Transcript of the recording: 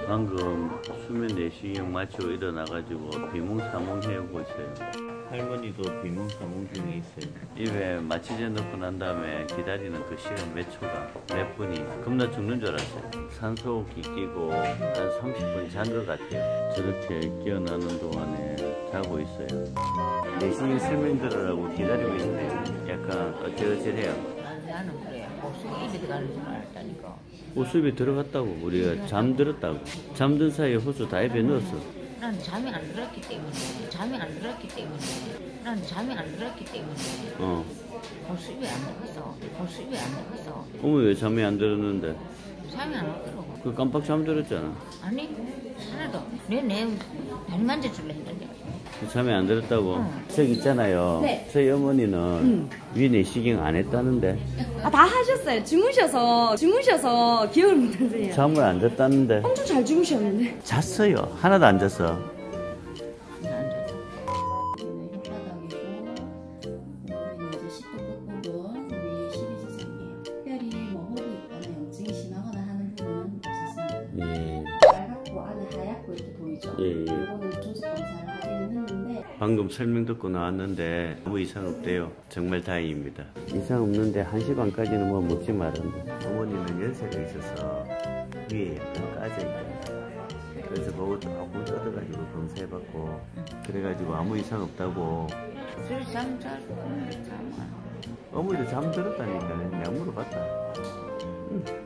방금 수면 내시경 마치고 일어나가지고 비몽사몽 해오고 있어요. 할머니도 비몽사몽 중에 있어요. 입에 마취제 넣고 난 다음에 기다리는 그 시간 몇 초가, 몇 분이 겁나 죽는 줄 알았어요. 산소호흡기 끼고 한 30분 잔 것 같아요. 저렇게 깨어나는 동안에 자고 있어요. 내시경 설명 들으라고 기다리고 있는데 약간 어질어질해요. 나는 그래. 목숨이 입에 들어가는 줄 알았다니까. 호수비 들어갔다고. 우리가 잠들었다고. 잠든 사이에 호수 다 입에 넣었어. 난 잠이 안 들었기 때문에. 목숨이 안 들었어. 어머 왜 잠이 안 들었는데? 잠이 안 오더라고. 그 깜빡 잠들었잖아. 아니 하나도. 내 다리 만져줄래 했는데. 잠이 안 들었다고? 저기 있잖아요. 네. 저희 어머니는 위 내시경 안 했다는데. 아, 다 하셨어요. 주무셔서 기억을 못 하세요. 잠을 안 잤다는데. 엄청 잘 주무셨는데. 잤어요. 하나도 안 잤어. 예. 빨갛고 안에 하얗고 이렇게 보이죠? 예. 이거는 조직 검사를 하기는 했는데 방금 설명 듣고 나왔는데 아무 이상 없대요. 정말 다행입니다. 이상 없는데 1시 반까지는 뭐 먹지 말았는데. 어머니는 연세가 있어서 위에 약간 까져있대요. 그래서 그거 조금 뜯어가지고 검사해봤고 그래가지고 아무 이상 없다고. 그래서 잠 자고. 어머니도 잠들었다니까. 내가 물어봤다.